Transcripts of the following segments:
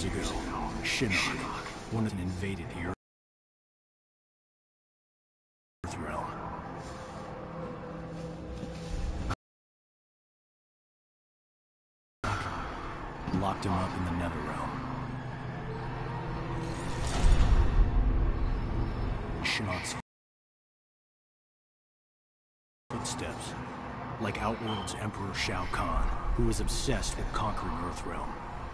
years ago, Shinnok, one of them invaded the Earth realm. Locked him up in the Nether realm. Shinnok's footsteps, like Outworld's Emperor Shao Kahn, who was obsessed with conquering Earthrealm.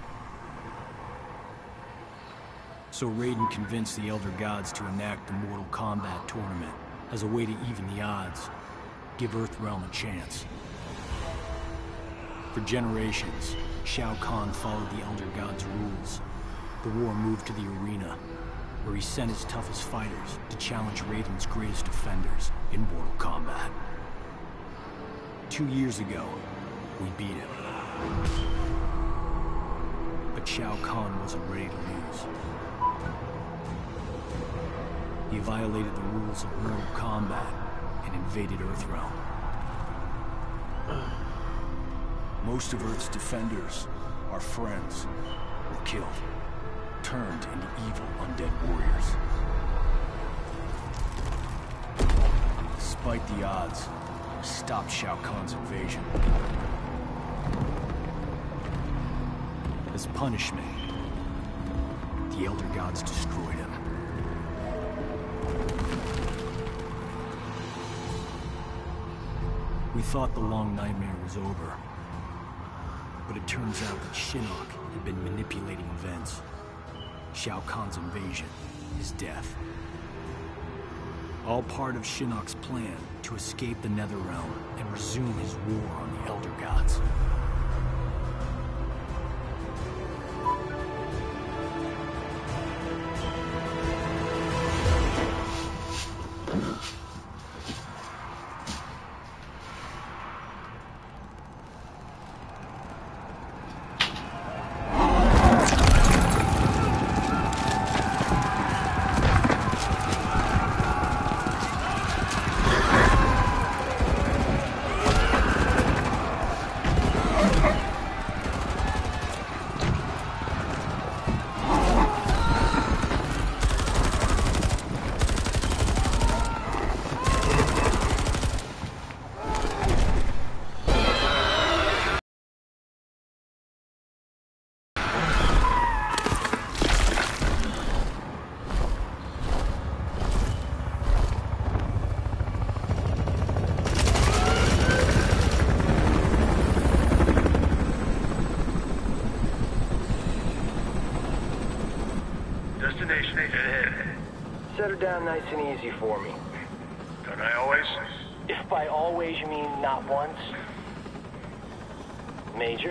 So Raiden convinced the Elder Gods to enact the Mortal Kombat tournament as a way to even the odds, give Earthrealm a chance. For generations, Shao Kahn followed the Elder Gods' rules. The war moved to the arena, where he sent his toughest fighters to challenge Raiden's greatest defenders in Mortal Kombat. 2 years ago, we beat him. But Shao Kahn wasn't ready to lose. He violated the rules of Mortal Kombat and invaded Earthrealm. Most of Earth's defenders, our friends, were killed, turned into evil undead warriors. Despite the odds, we stopped Shao Kahn's invasion. As punishment, the Elder Gods destroyed him. We thought the long nightmare was over. But it turns out that Shinnok had been manipulating events. Shao Kahn's invasion, his death. All part of Shinnok's plan to escape the Netherrealm and resume his war on the Elder Gods. Set her down nice and easy for me. Don't I always? If by always you mean not once. Major?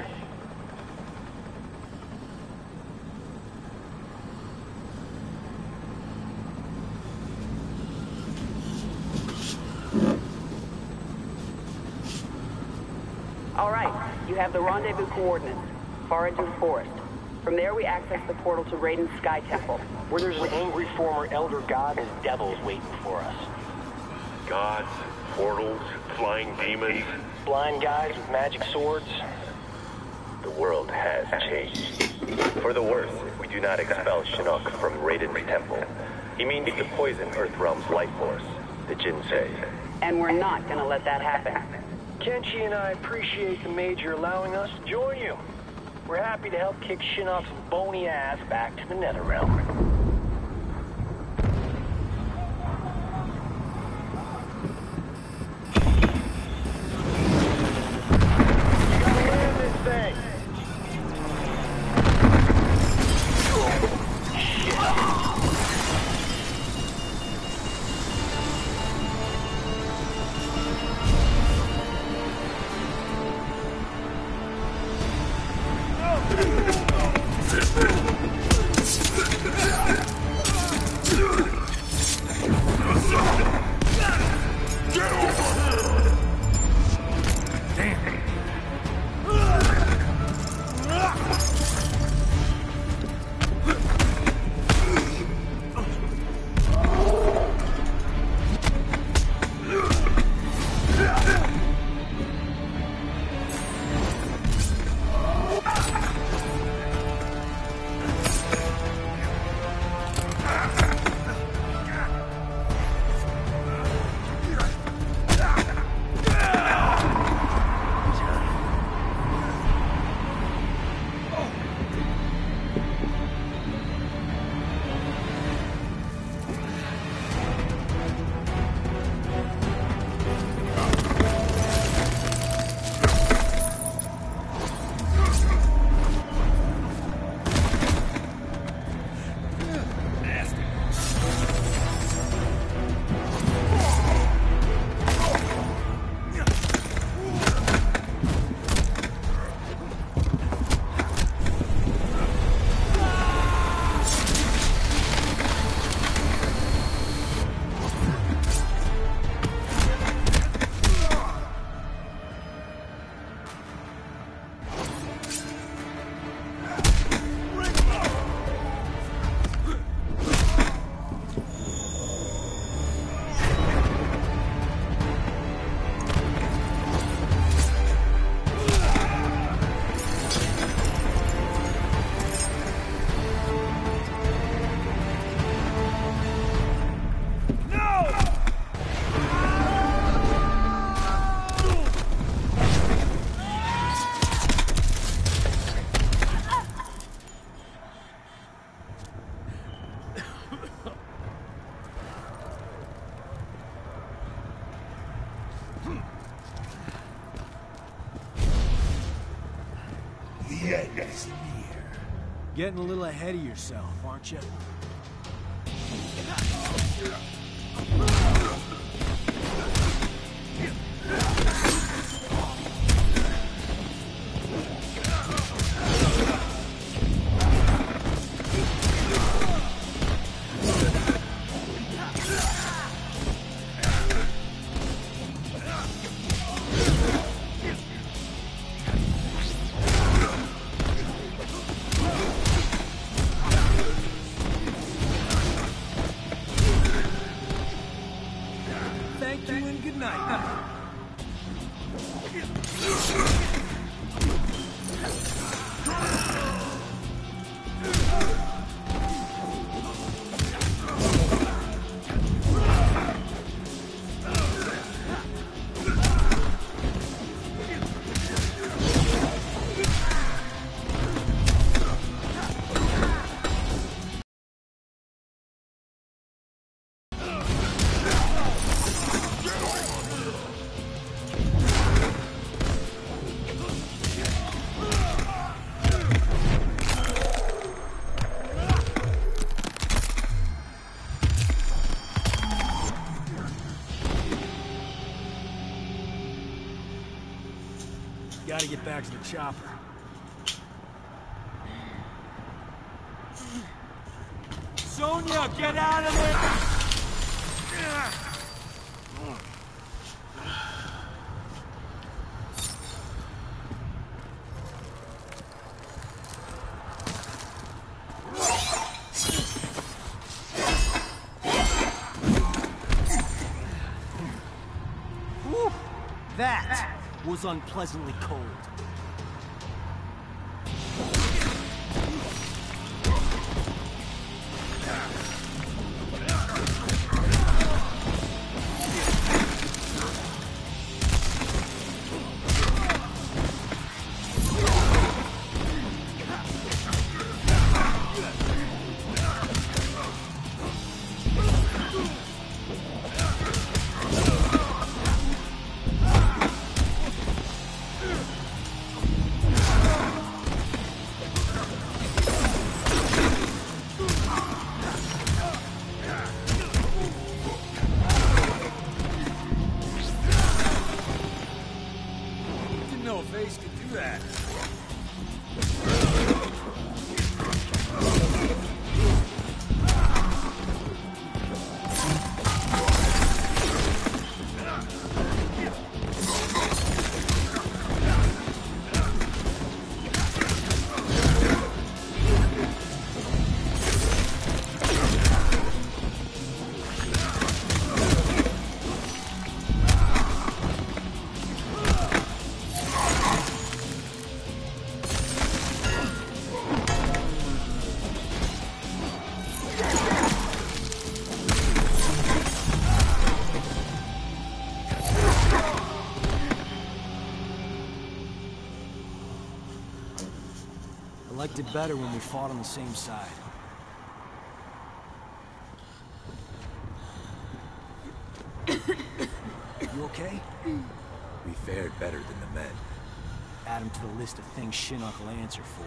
All right, you have the rendezvous coordinates, far into the forest. From there, we access the portal to Raiden's Sky Temple. Where there's an angry former Elder God and devils waiting for us. Gods, portals, flying demons. Blind guys with magic swords. The world has changed. For the worse, if we do not expel Shinnok from Raiden's temple. He means to poison Earthrealm's life force, the Jinsei. And we're not gonna let that happen. Kenshi and I appreciate the Major allowing us to join you. We're happy to help kick Shinnok's bony ass back to the Netherrealm. You gotta land this thing! Oh! is near. Getting a little ahead of yourself, aren't you? Thank you and good night. Gotta get back to the chopper. Sonya, get out of there! Whew. That was unpleasantly cold. No face could do that. I liked it better when we fought on the same side. You okay? We fared better than the men. Add him to the list of things Shinnok will answer for.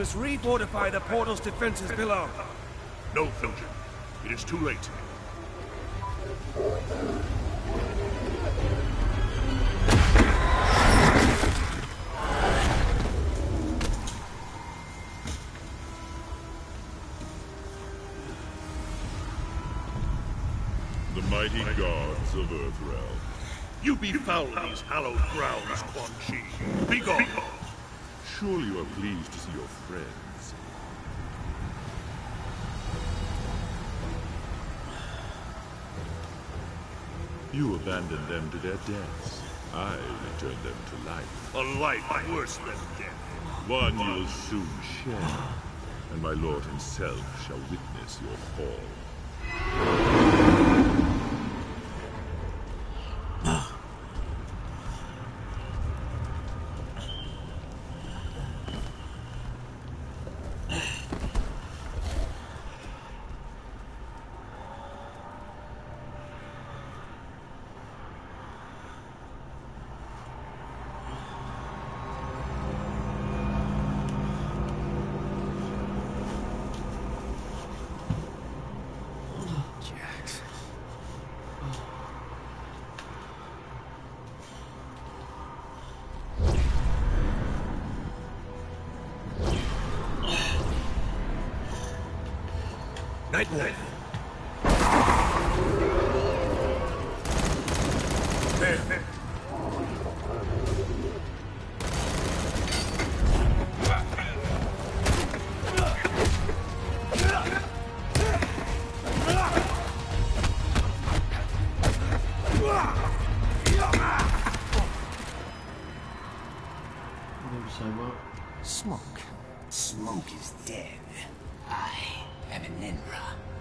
must refortify the portal's defenses below. No, Filcher. It is too late. The mighty gods of Earthrealm. You befoul these hallowed grounds, Quan Chi. Be gone. Surely you are pleased to see your friends. You abandoned them to their deaths. I returned them to life. A life worse than death. One you will soon share, and my lord himself shall witness your fall. Nightwolf. There. Smoke. Smoke is dead. I am an Enra.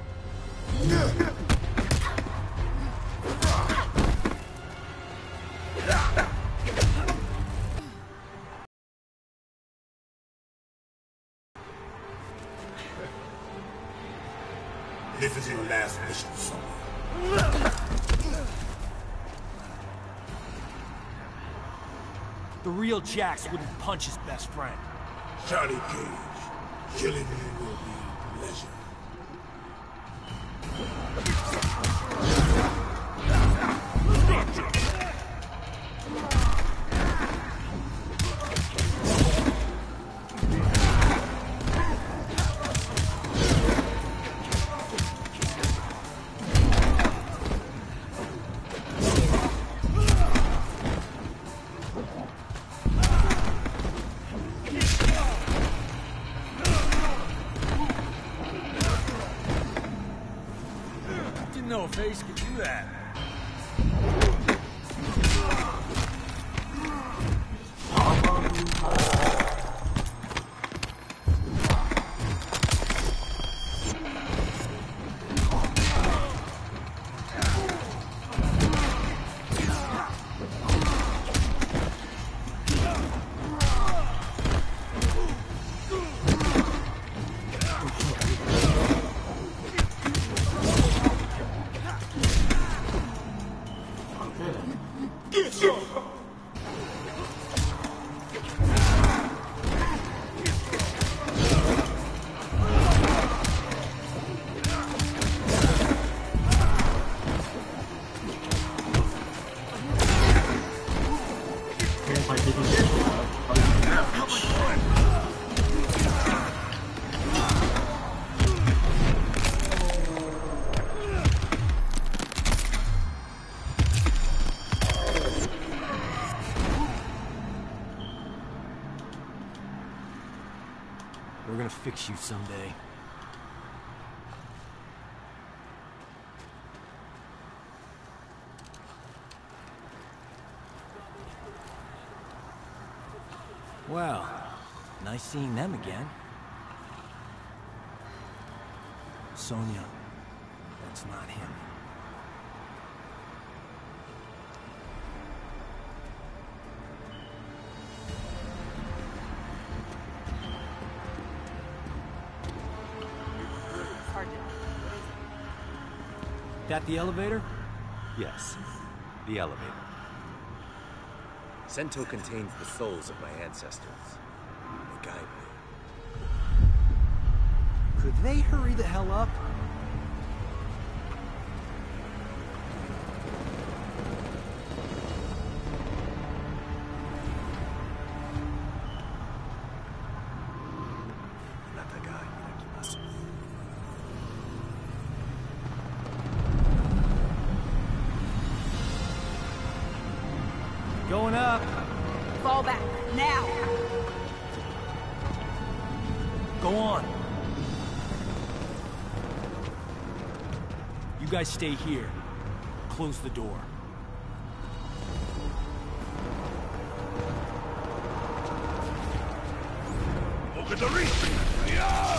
This is your last mission, son. The real Jax wouldn't punch his best friend. Johnny Cage, killing you will be a pleasure. Didn't know a face could do that. We're gonna fix you someday. Well, nice seeing them again. Sonya, that's not him. That the elevator? Yes, the elevator. Sento contains the souls of my ancestors. They guide me. Could they hurry the hell up? Going up. Fall back, now! Go on. You guys stay here. Close the door. Look at the reach! Yeah!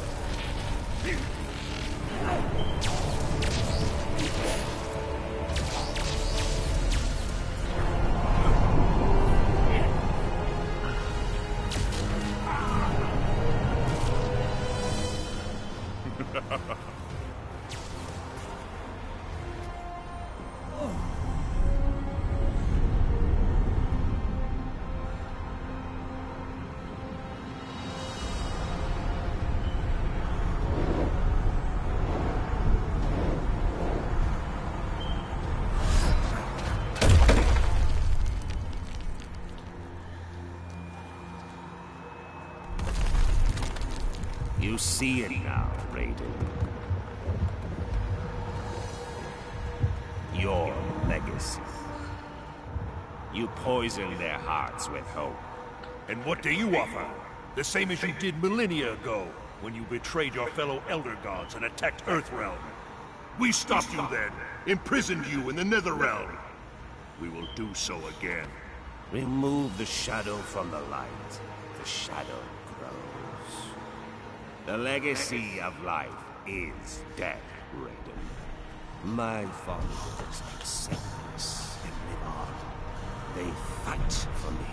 You see it now, Raiden. Your legacy. You poisoned their hearts with hope. And what do you offer? The same as you did millennia ago, when you betrayed your fellow Elder Gods and attacked Earthrealm. We stopped you then, imprisoned you in the Netherrealm. We will do so again. Remove the shadow from the light. The shadow grows. The legacy of life is dead, Raiden. My followers accept this and live on. They fight for me.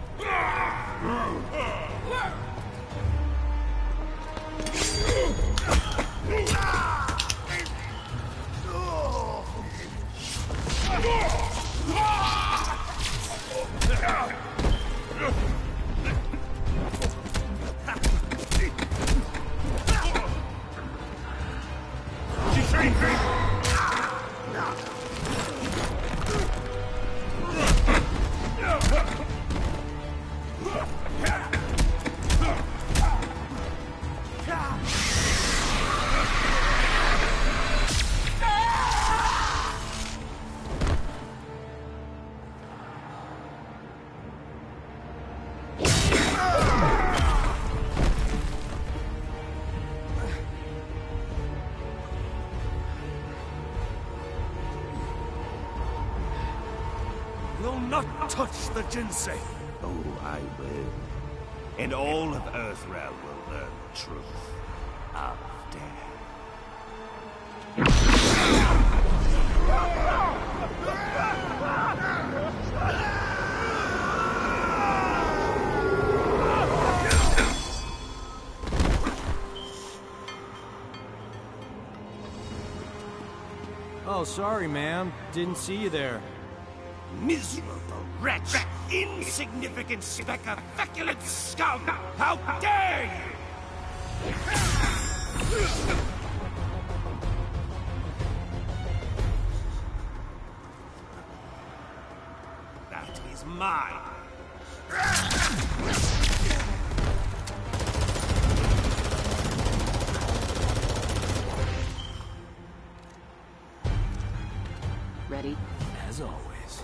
Will not touch the Jinsei. Oh, I will. And all of Earthrealm will learn the truth of death. Oh, sorry, ma'am. Didn't see you there. Miserable wretch! Insignificant speck of feculent scum! How dare you! That is mine! Ready? As always.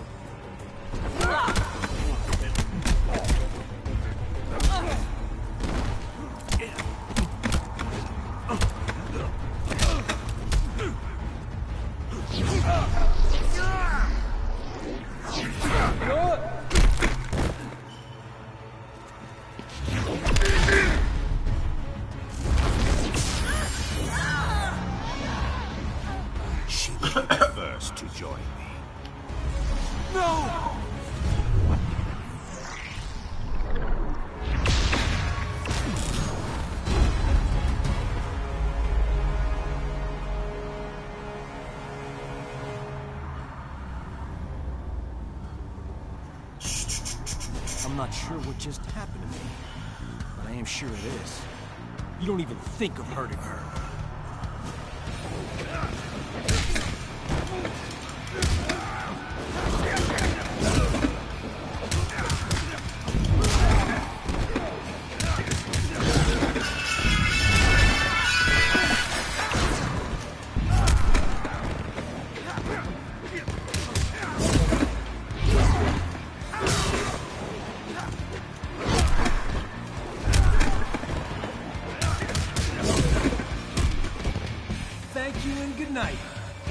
She will be the first to join me. No! I'm not sure what just happened to me, but I am sure of this. You don't even think of hurting her. Thank you and good night.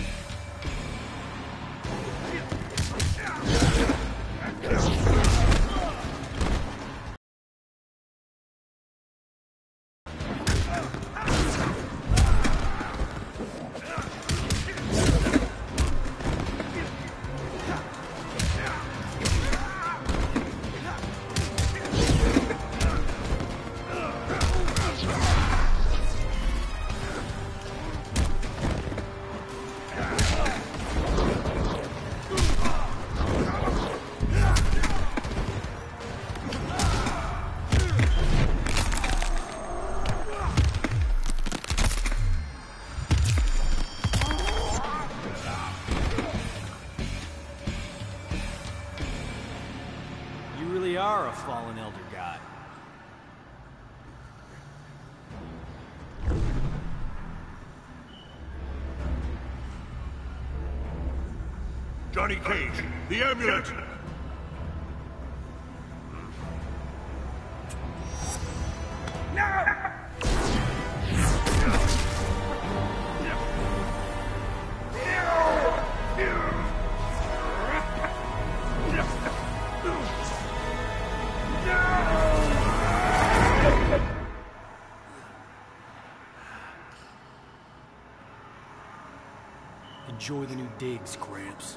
Are a fallen Elder God. Johnny Cage, the amulet! Enjoy the new digs, Gramps.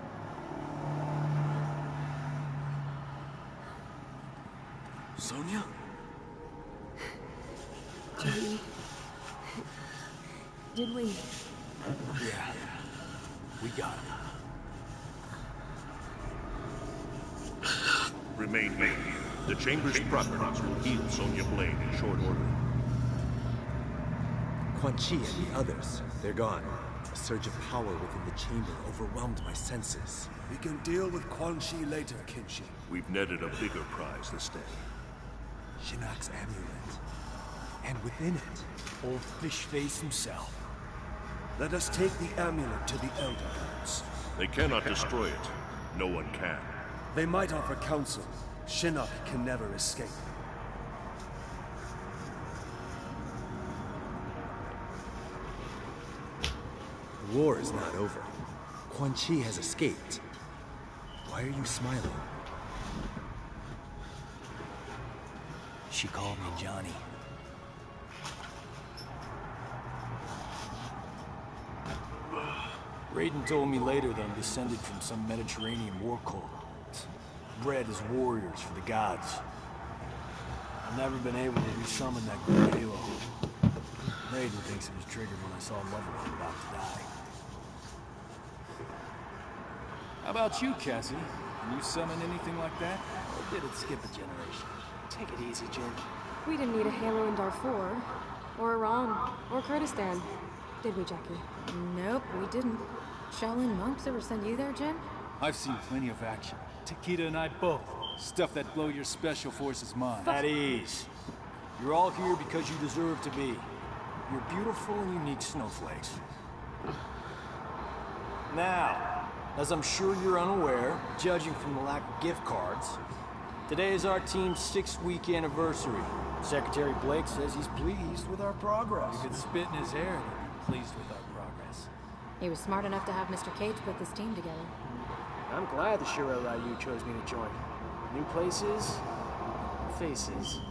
Sonya? Jimmy. Did we? Yeah. We got him. Remain here. The Chamber's properties will heal Sonya Blade in short order. Quan Chi and the others, they're gone. A surge of power within the chamber overwhelmed my senses. We can deal with Quan Chi later, Kenshi. We've netted a bigger prize this day. Shinnok's amulet. And within it, old fish face himself. Let us take the amulet to the Elder Gods. They cannot destroy it. No one can. They might offer counsel. Shinnok can never escape. The war is not over. Quan Chi has escaped. Why are you smiling? She called me Johnny. Raiden told me later that I'm descended from some Mediterranean war cult. Bred as warriors for the gods. I've never been able to resummon that great halo. Raiden thinks it was triggered when I saw Lovelock about to die. How about you, Cassie? Can you summon anything like that? Or did it skip a generation? Take it easy, Jin. We didn't need a halo in Darfur, or Iran, or Kurdistan. Did we, Jackie? Nope, we didn't. Shaolin monks ever send you there, Jin? I've seen plenty of action. Takeda and I both. Stuff that blow your special forces mind. At ease. You're all here because you deserve to be. You're beautiful and unique snowflakes. Now, as I'm sure you're unaware, judging from the lack of gift cards, today is our team's 6th-week anniversary. Secretary Blake says he's pleased with our progress. You could spit in his hair and he'd be pleased with our progress. He was smart enough to have Mr. Cage put this team together. I'm glad the Shiro Ryu chose me to join. New places, faces.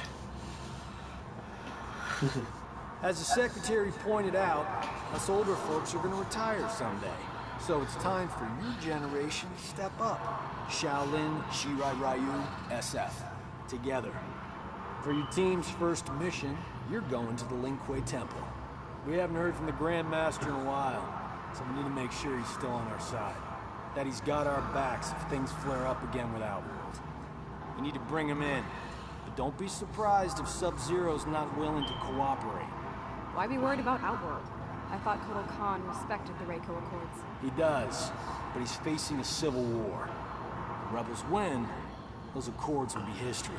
As the Secretary pointed out, us older folks are gonna retire someday. So it's time for your generation to step up. Shaolin, Shirai Ryu, SF. Together. For your team's first mission, you're going to the Lin Kuei Temple. We haven't heard from the Grand Master in a while, so we need to make sure he's still on our side. That he's got our backs if things flare up again with Outworld. You need to bring him in. But don't be surprised if Sub-Zero's not willing to cooperate. Why be worried about Outworld? I thought Kotal Khan respected the Reiko Accords. He does, but he's facing a civil war. If the rebels win, those accords will be history.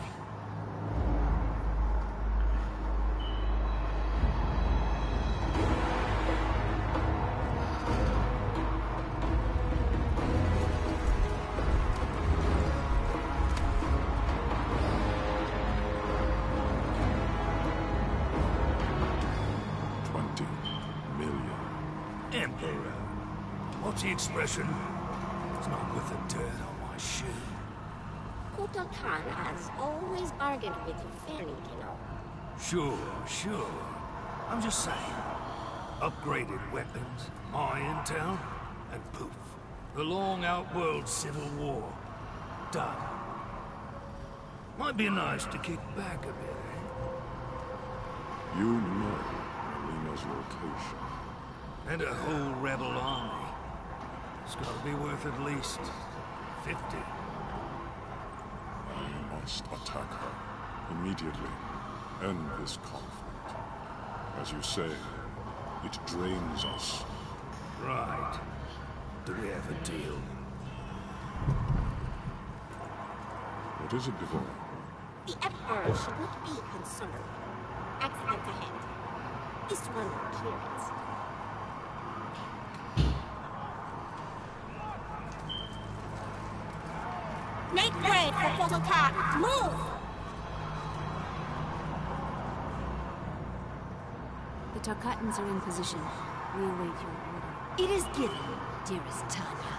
Emperor. What's the expression? It's not with the dirt on my shoe. Kotal Khan has always bargained with you fairly, you know. Sure. I'm just saying. Upgraded weapons, my intel, and poof. The long Outworld Civil War. Done. Might be nice to kick back a bit, eh? You know Melina's location. And a whole rebel army. It's gotta be worth at least 50. I must attack her immediately. End this conflict. As you say, it drains us. Right. Do we have a deal? What is it, Devon? The Emperor should not be concerned. Accident ahead. This one will clear it. Make way for Kotal Khan! Move! The Tarkatans are in position. We await your order. It is given, dearest Tanya.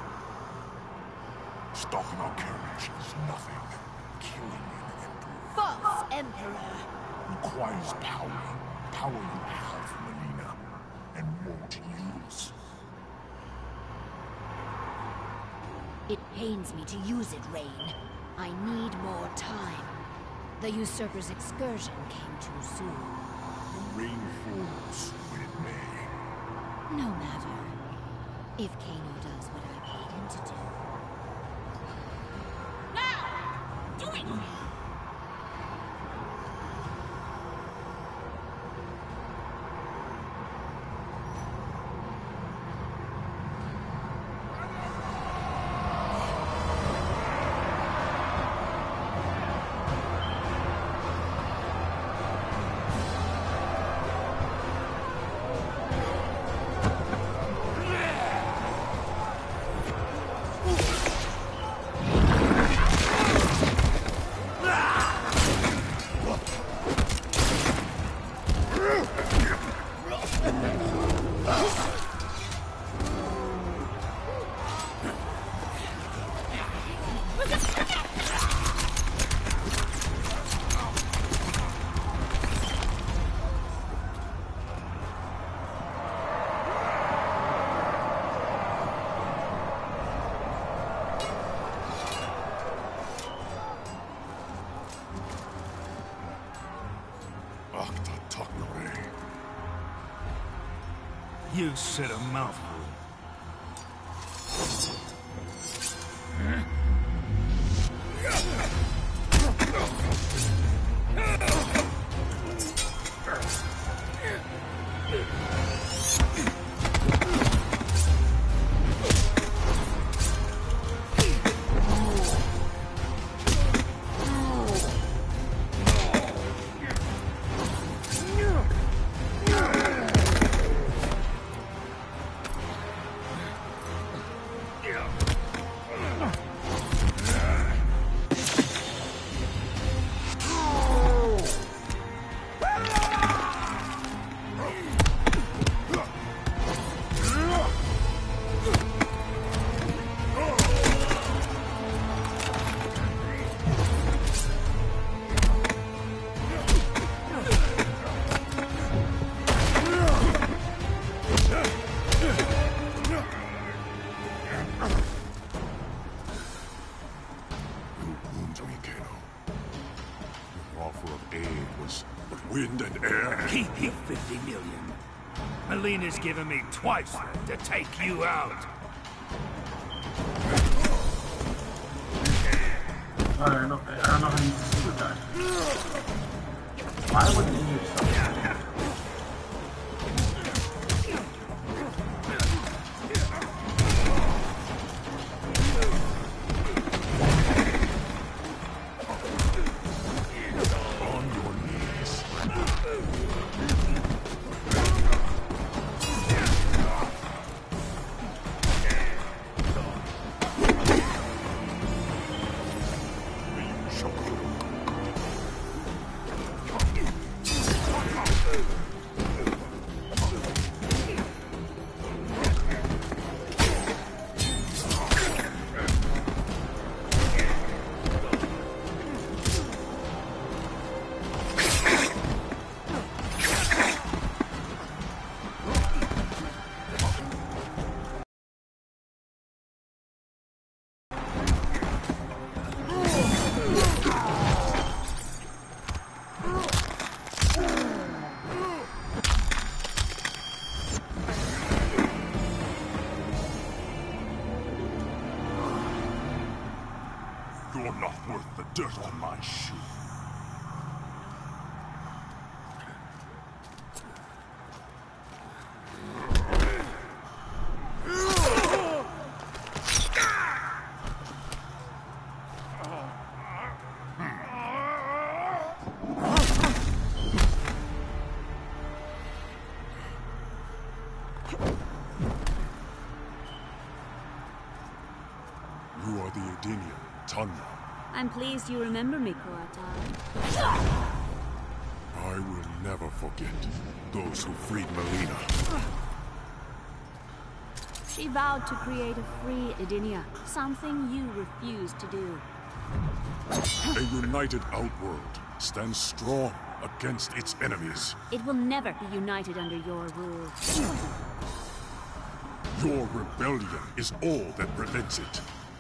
Stalking our carriage is nothing. Killing an emperor False Emperor! requires power. Power you have, Melina, and won't use. It pains me to use it, Rain. I need more time. The Usurper's excursion came too soon. The rain falls when it may. No matter. If Kano does what I paid him to do. Now! Do it! You said a mouthful. Wind and air. Keep your 50 million. Melina's given me twice to take you out. Vale, no, ahora nos han dicho Why would you use something? You're not worth the dirt on my shoe. You are the Edenia, Tanya. I'm pleased you remember me, Koatai. I will never forget those who freed Melina. She vowed to create a free Edenia, something you refused to do. A united Outworld stands strong against its enemies. It will never be united under your rule. Your rebellion is all that prevents it.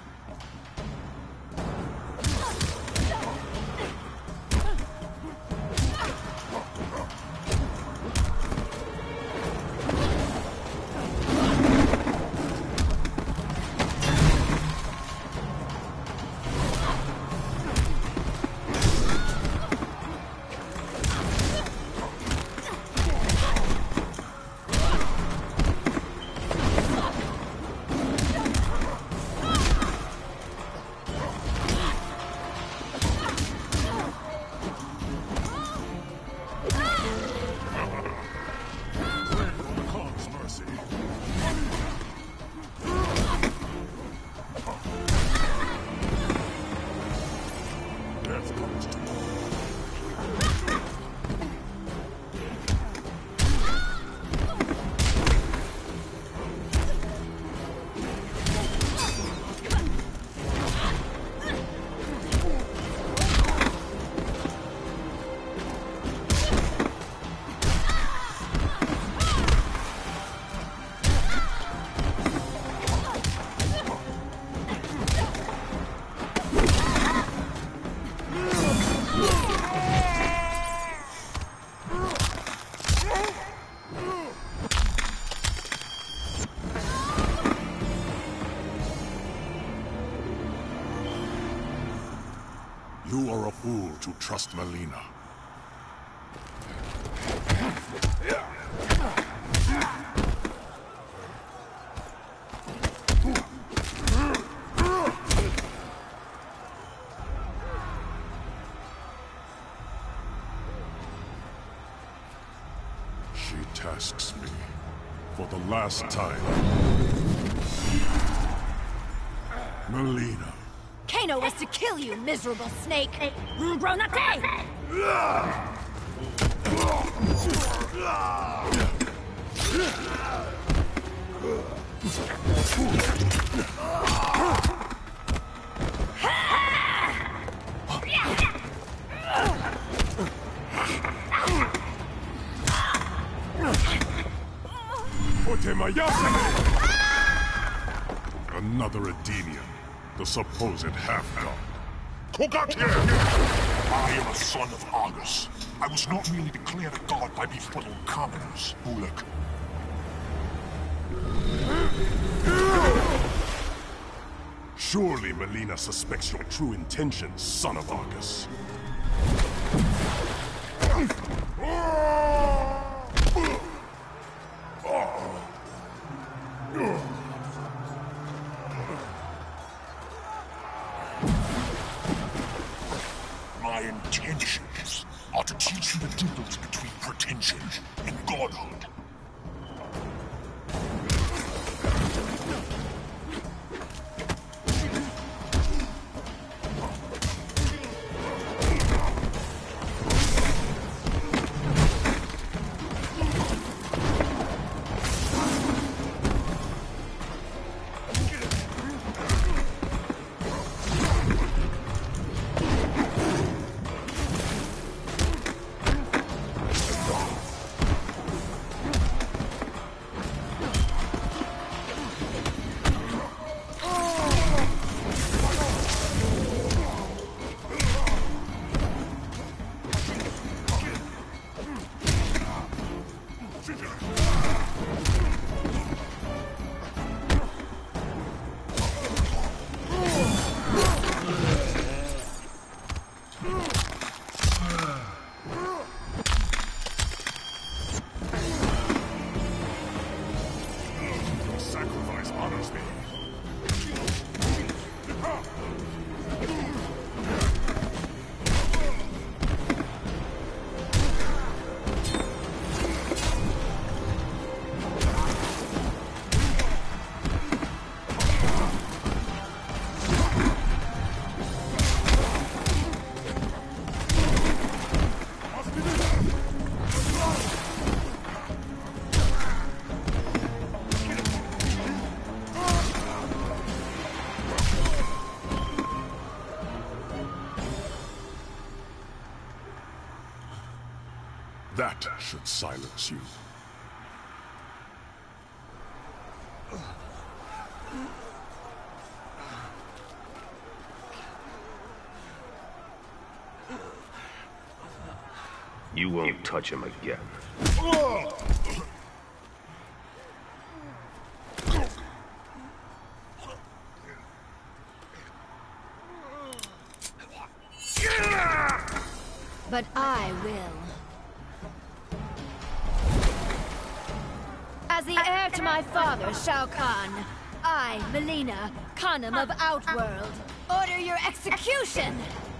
You are a fool to trust Melina. She tasks me for the last time. Melina. Kano was to kill you, miserable snake! Bronate! Another Edenian. The supposed half-god. Kogatir! I am a son of Argus. I was not merely declared a god by befuddled commoners, Bullock. Surely Melina suspects your true intentions, son of Argus. My intentions are to teach you the difference between pretension and godhood. Sacrifice honors me. That should silence you. You won't touch him again. But I will. As the heir to my father, Shao Kahn, I, Mileena, Khanum of Outworld, order your execution!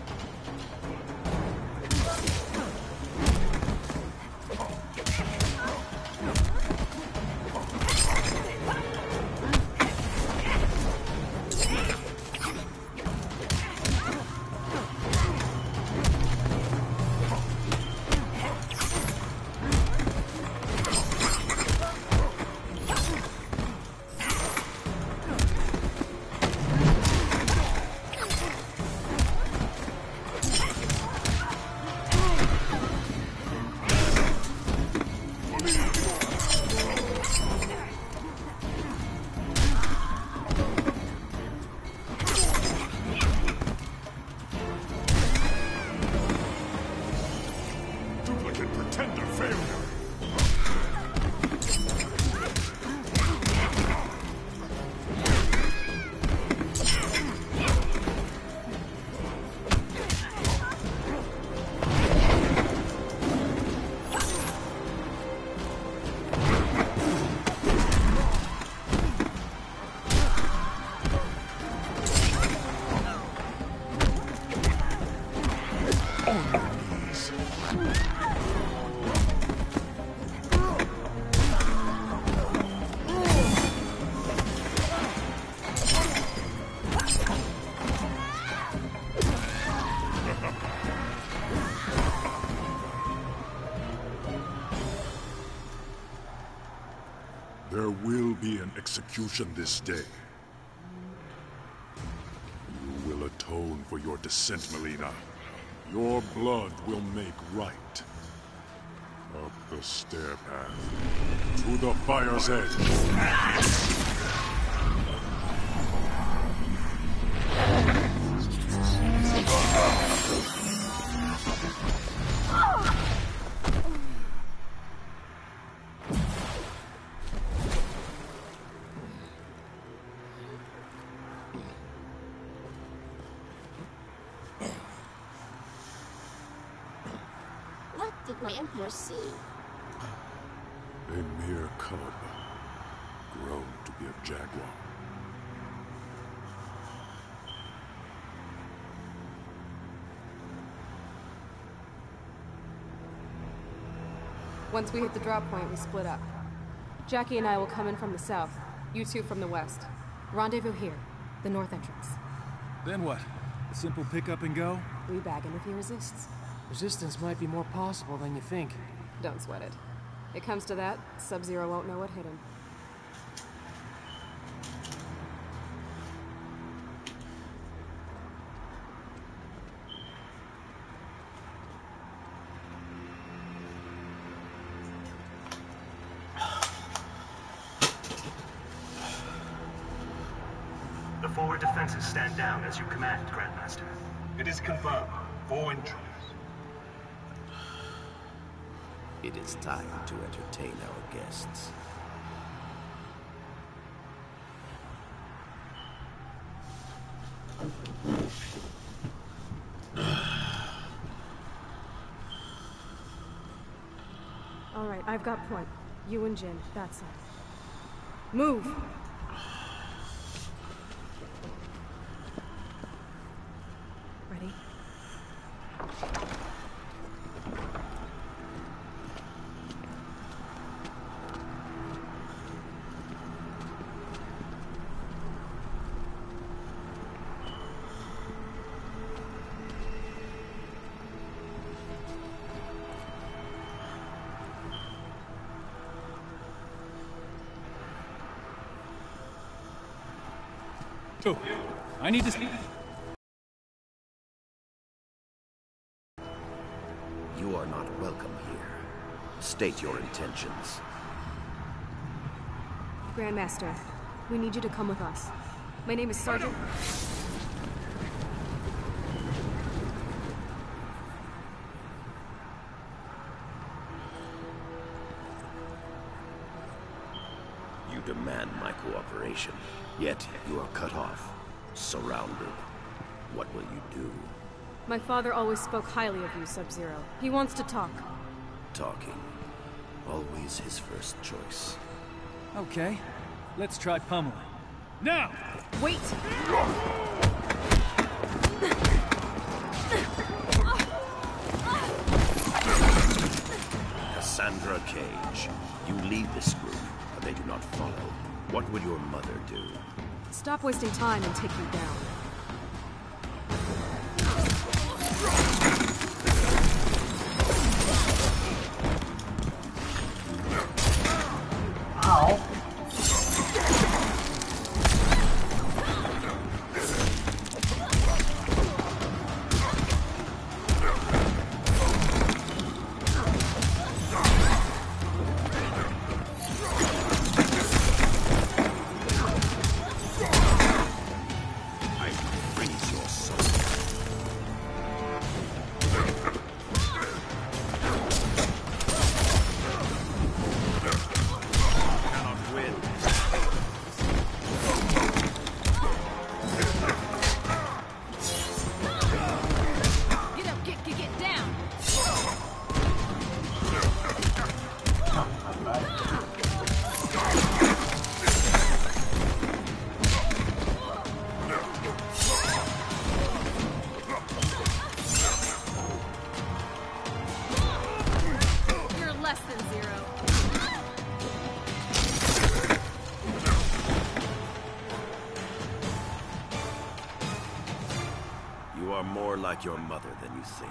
There will be an execution this day. You will atone for your descent, Mileena. Your blood will make right. Up the stair path, to the fire's edge. What did plant your seed. A mere cub, grown to be a jaguar. Once we hit the drop point, we split up. Jackie and I will come in from the south, you two from the west. Rendezvous here, the north entrance. Then what? A simple pick up and go? We bag him if he resists. Resistance might be more possible than you think. Don't sweat it. It comes to that, Sub-Zero won't know what hit him. The forward defenses stand down as you command, Grandmaster. It is confirmed. 4 intruders. It is time to entertain our guests. All right, I've got point. You and Jin, that side. Move! Ready? Oh, I need to speak. You are not welcome here. State your intentions. Grandmaster, we need you to come with us. My name is Sergeant... You demand my cooperation, yet you are cut off, surrounded. What will you do? My father always spoke highly of you, Sub-Zero. He wants to talk. Talking. Always his first choice. Okay, let's try pummeling. Now! Wait! Cassandra Cage, you lead this group, but they do not follow. What will your mother do? Stop wasting time and take you down. Ow. You are more like your mother than you think.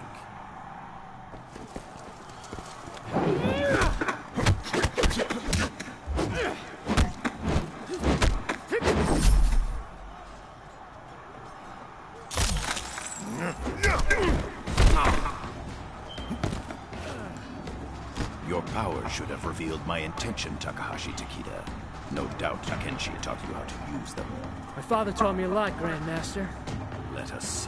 Your power should have revealed my intention, Takahashi Takeda. No doubt Takenshi taught you how to use them. My father taught me a lot, Grandmaster. Let us see.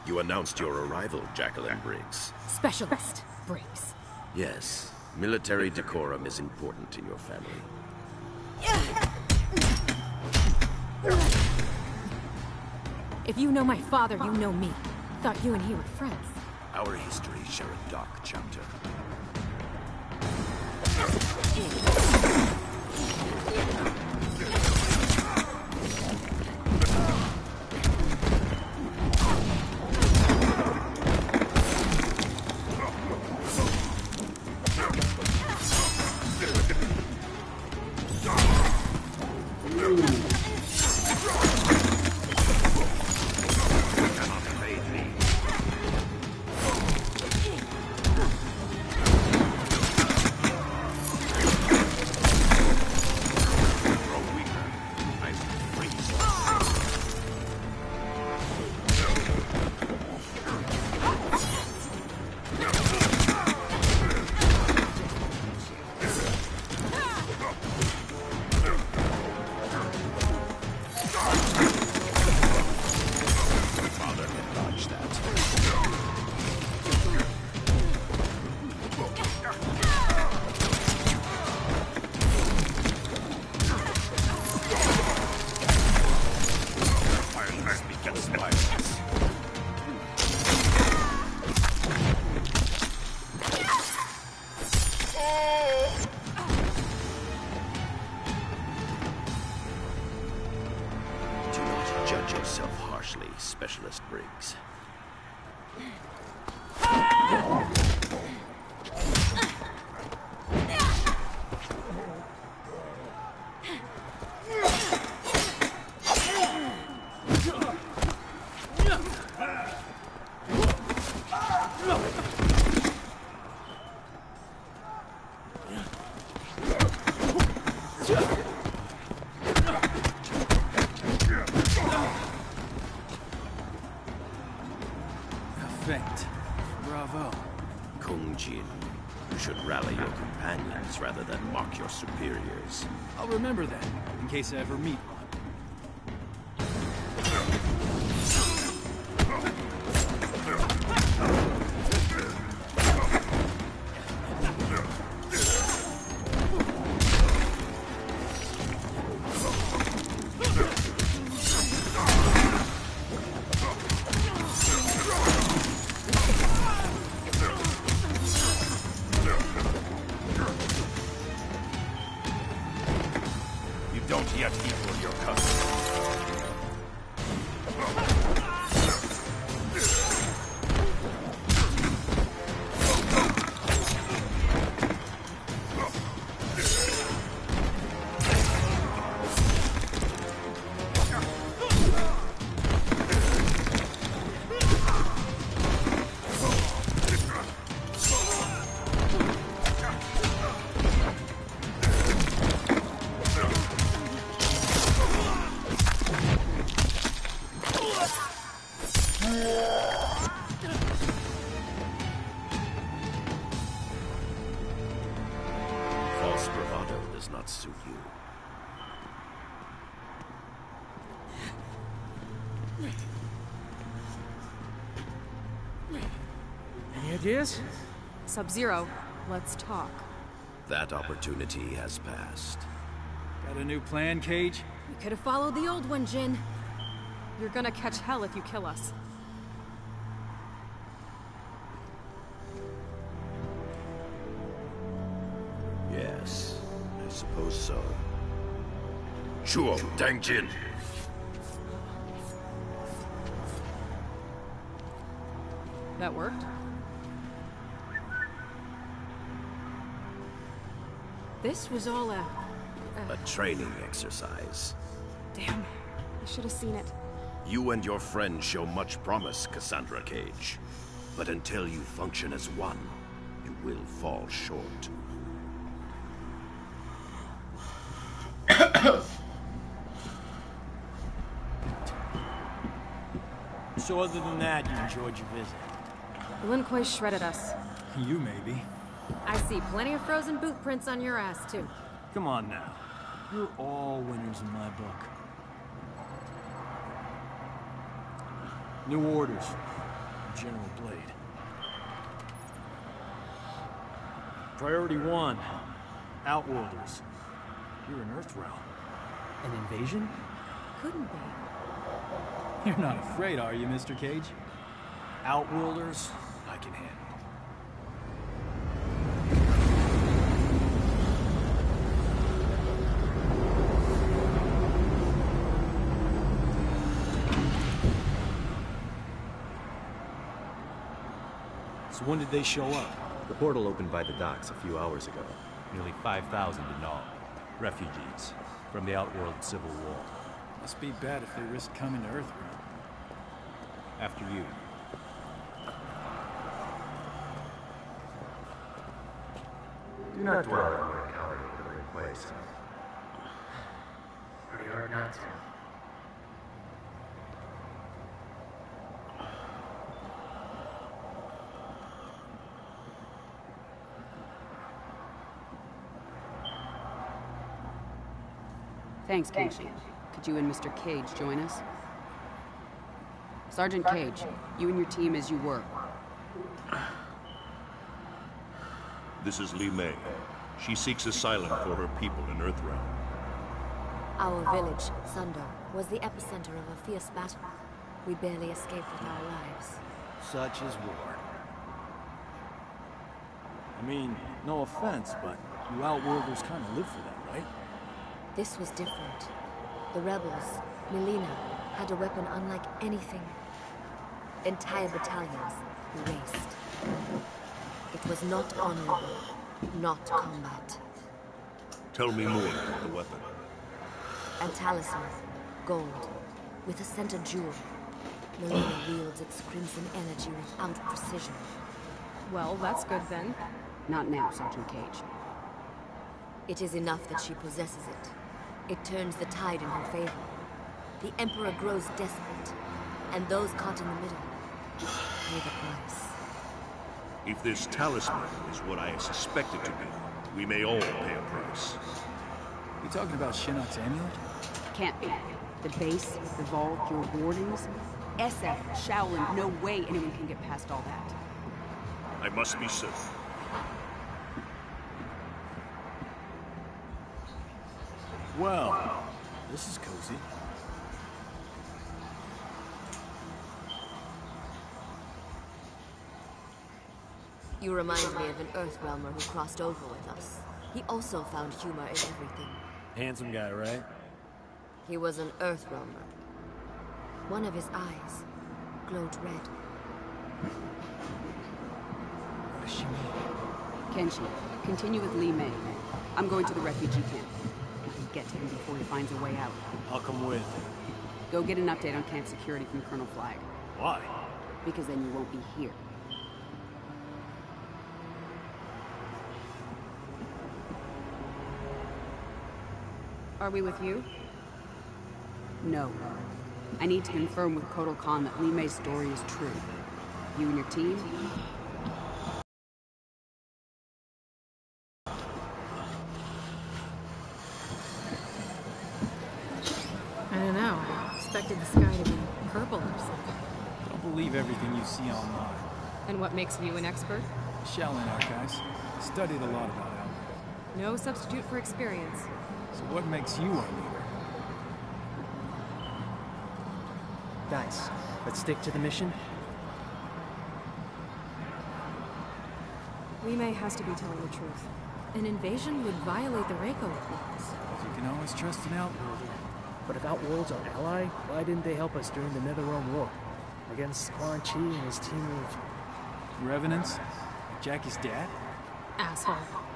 You announced your arrival, Jacqueline Briggs. Specialist Briggs. Yes, military decorum is important in your family. If you know my father, you know me. Thought you and he were friends. Our histories share a dark chapter. Specialist Briggs. Bravo. Kung Jin, you should rally your companions rather than mock your superiors. I'll remember that, in case I ever meet one. Don't yet equal your cousin. False bravado does not suit you. Any ideas? Sub-Zero, let's talk. That opportunity has passed. Got a new plan, Cage? We could have followed the old one, Jin. You're gonna catch hell if you kill us. Yes, I suppose so. Shuo Dangjin! That worked? This was all a training exercise. Damn, I should have seen it. You and your friend show much promise, Cassandra Cage. But until you function as one, you will fall short. So other than that, you enjoyed your visit? Lin Kuei shredded us. You maybe. I see plenty of frozen boot prints on your ass, too. Come on now. You're all winners in my book. New orders. General Blade. Priority 1. Outworlders. You're in Earthrealm. An invasion? Couldn't be. You're not afraid, are you, Mr. Cage? Outworlders, I can handle. So when did they show up? The portal opened by the docks a few hours ago. Nearly 5,000 in all. Refugees from the Outworld Civil War. Must be bad if they risk coming to Earthrealm. After you. Do not dwell on your encounter with the great place. Pretty hard not to. Thanks, Kenshi. Could you and Mr. Cage join us? Sergeant Cage, you and your team as you were. This is Li Mei. She seeks asylum for her people in Earthrealm. Our village, Sundar, was the epicenter of a fierce battle. We barely escaped with our lives. Such is war. I mean, no offense, but you Outworlders kind of live for that, right? This was different. The rebels, Melina, had a weapon unlike anything. Entire battalions erased. It was not honorable, not combat. Tell me more about the weapon. A talisman, gold, with a center jewel. Melina wields its crimson energy without precision. Well, that's good then. Not now, Sergeant Cage. It is enough that she possesses it. It turns the tide in her favor. The Emperor grows desperate, and those caught in the middle pay the price. If this talisman is what I suspect it to be, we may all pay a price. You talking about Shinnok's amulet? Can't be. The base, the vault, your wardings. SF, Shaolin, no way anyone can get past all that. I must be certain. Well, this is cozy. You remind me of an Earthrealmer who crossed over with us. He also found humor in everything. Handsome guy, right? He was an Earthrealmer. One of his eyes glowed red. What does she mean? Kenshi, continue with Li Mei. I'm going to the refugee camp. I can get to him before he finds a way out. I'll come with. Go get an update on camp security from Colonel Flagg. Why? Because then you won't be here. Are we with you? No. I need to confirm with Kotal Khan that Li Mei's story is true. You and your team? I don't know. I expected the sky to be purple or something. Don't believe everything you see online. And what makes you an expert? Shaolin Archives. Studied a lot about Outworld. No substitute for experience. So what makes you our leader? Guys, let's stick to the mission. Li Mei has to be telling the truth. An invasion would violate the Reiko Accords. You can always trust an Outworlder. But if Outworld's our ally, why didn't they help us during the Netherrealm War? Against Quan Chi and his team of... Revenants? Jackie's dad? Asshole.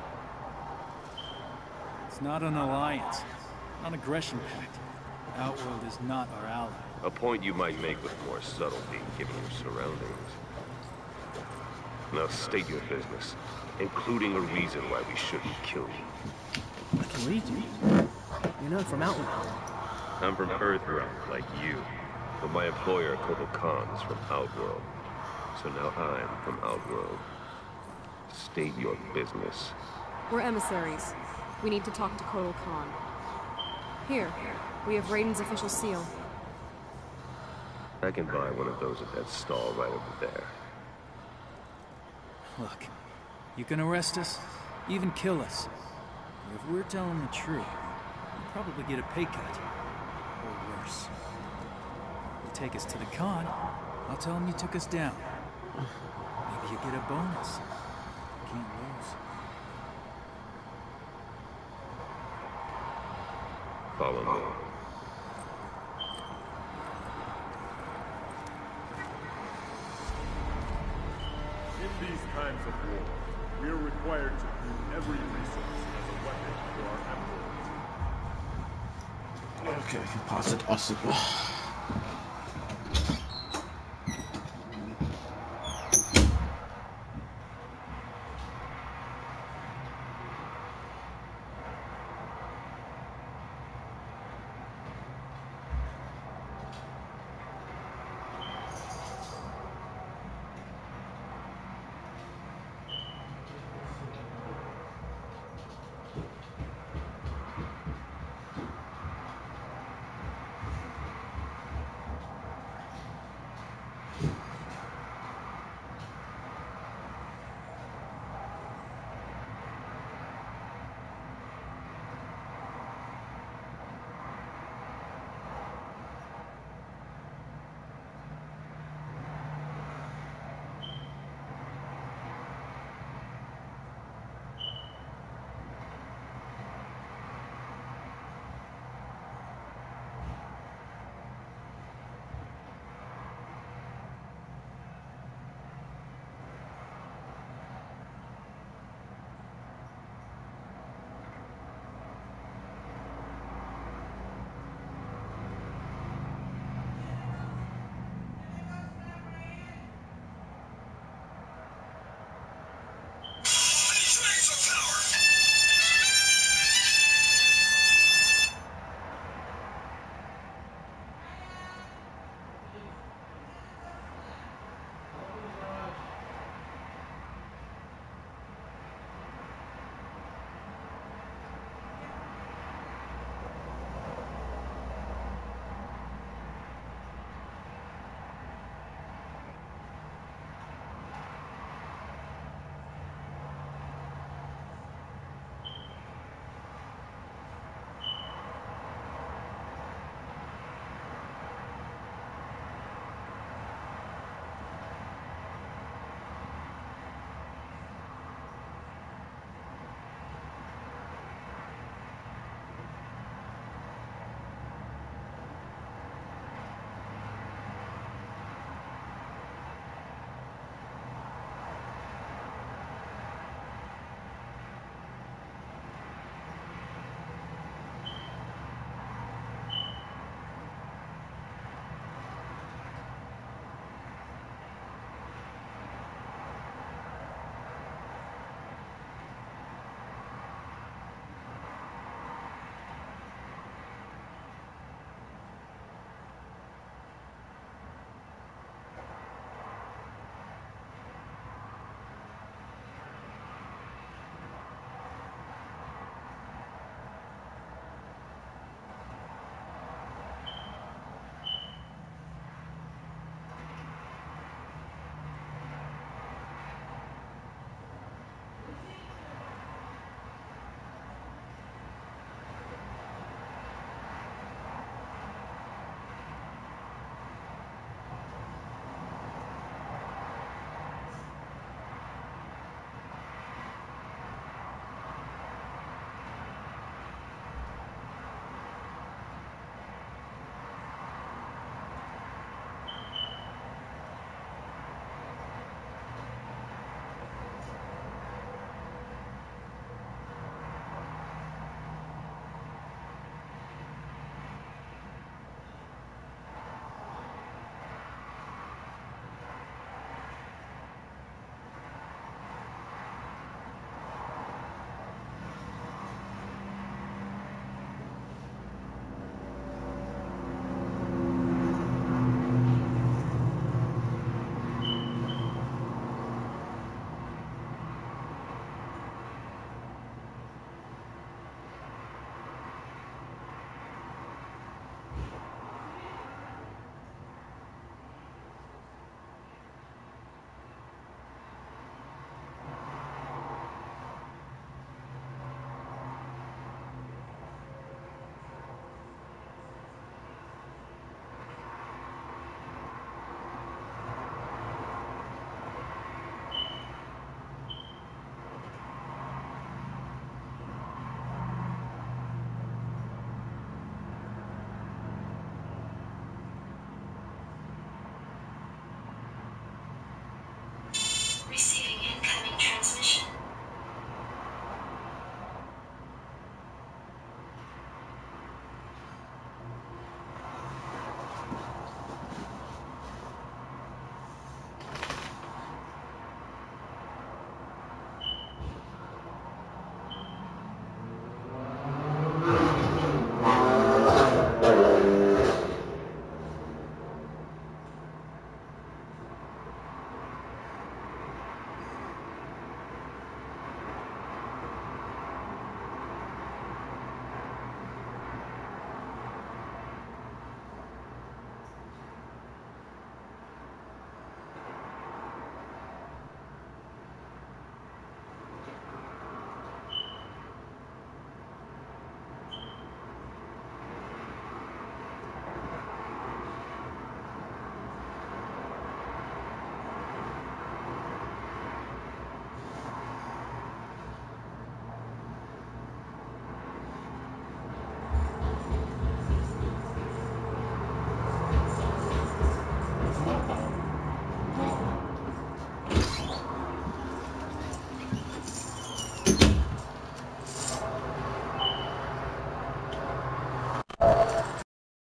It's not an alliance. Not an aggression pact. Outworld is not our ally. A point you might make with more subtlety, given your surroundings. Now state your business, including a reason why we shouldn't kill you. I can read you. You're not from Outworld. I'm from Earthrealm, like you. But my employer, Kotal Khan, is from Outworld. So now I'm from Outworld. State your business. We're emissaries. We need to talk to Kotal Khan. Here, we have Raiden's official seal. I can buy one of those at that stall right over there. Look, you can arrest us, even kill us. But if we're telling the truth, you'll probably get a pay cut. Or worse. You take us to the con, I'll tell them you took us down. Maybe you get a bonus. Can't lose. Follow me. In these times of war, we are required to view every resource as a weapon for our emperor. Okay, vypázet asi.